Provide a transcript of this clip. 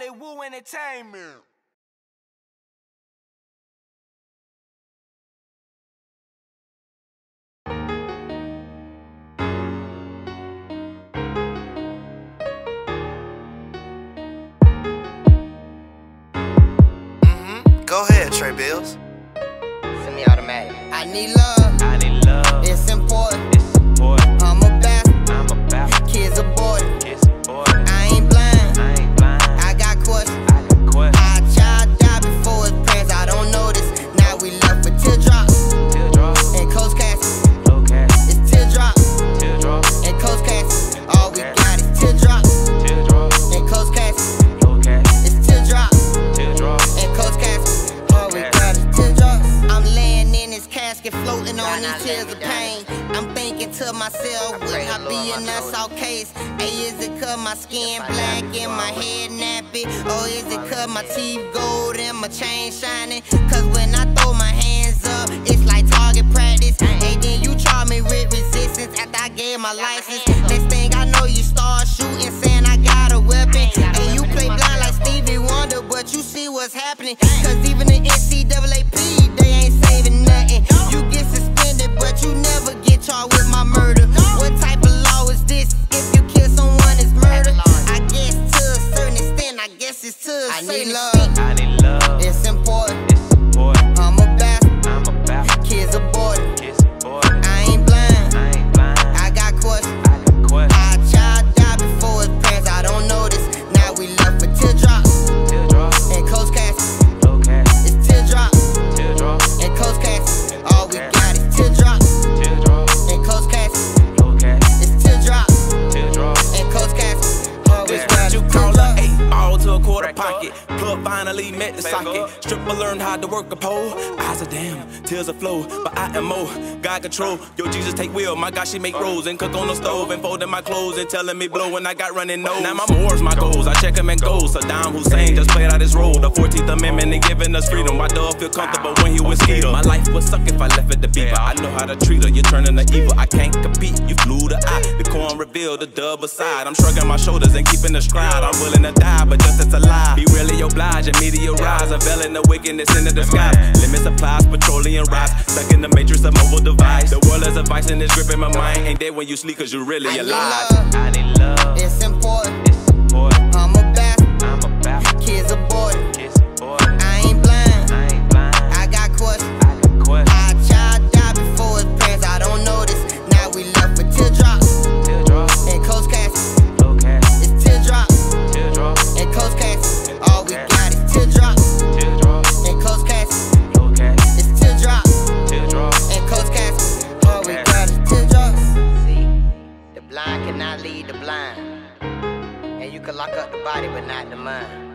Woo Entertainment. Go ahead, Trey Bills. Semi-automatic. I need love. I need love. It's important. It's important. I'm about. I'm about. Kids aborted. Kids important. I ain't blind. I ain't blind. I got questions. I got questions. Our child died before his parents. I don't know this. Now we left with teardrops Teardrops. and closed caskets. Low cash. It's teardrops Teardrops. and closed caskets. All we got is teardrops Teardrops. and closed caskets. Low cash. It's teardrops Teardrops. and closed caskets. All we got is teardrops. I'm laying in this casket, floating on these tears of pain. I'm thinking to myself, would I be in a soft case? Hey, is it cause my skin black and my head nappy? Or is it cause my teeth gold and my chain shining? Cause when I throw my hands up, it's like target practice. And then you charge me with resistance after I gave my license. Next thing I know, you start shooting, saying I got a weapon. And you play blind like Stevie Wonder, but you see what's happening. Cause even the NCAAP, they ain't saving nothing. You get suspended, but you never get charged with my murder. What type of law is this? If you kill someone, it's murder. I guess to a certain extent, I guess it's to a certain extent. I need love. It's important. It's important. I'm about. I'm about. Kids aborted. Kids important. I ain't blind. I ain't blind. I got questions. I got questions. Our child died before his parents. I don't know this. Now we left with teardrops Teardrops. and closed caskets. Low cash. It's teardrops Teardrops. and closed caskets. All we got is teardrops Teardrops. and closed caskets. Low cash. It's teardrops Teardrops. and closed caskets. All we This got what you is call a teardrops. 8-ball to a quarter pocket. Plug finally met the socket. Stripper learned how to work a pole. Eyes are damn, tears are flow, but I am more. God control, yo Jesus take wheel. My God, she make rolls and cook on the stove and folding my clothes and telling me blow when I got running nose. Now my more's my goals, I check him and goes. Saddam Hussein just played out his role. The 14th Amendment and giving us freedom. My dog feel comfortable when he with Skeeter. My life would suck if I left it to Beaver. I know how to treat her, you're turning to evil. I can't compete, you flew the eye. The corn revealed the dub aside. I'm shrugging my shoulders and keeping the stride. I'm willing to die, but just it's a lie. Be really obliged and meteorize, unveiling the wickedness in the disguise. Limit supplies, petroleum rise, stuck in the matrix of mobile device. The world is a vice and it's gripping my mind. Ain't dead when you sleep cause you really I need alive. love. I need love. It's important. It's important. I'm about. I'm about. Kids aborted. Kids important. I ain't blind. I ain't blind. I got questions. I got questions. Our child died before his parents. I don't know this. Now we left with teardrops Teardrops. and closed caskets. Low cash. It's teardrops Teardrops. and closed caskets. All we got is teardrops Teardrops. and closed caskets. Low cash. It's teardrops Teardrops. and closed caskets. All we got is teardrops. See, the blind cannot lead the blind. And you can lock up the body, but not the mind.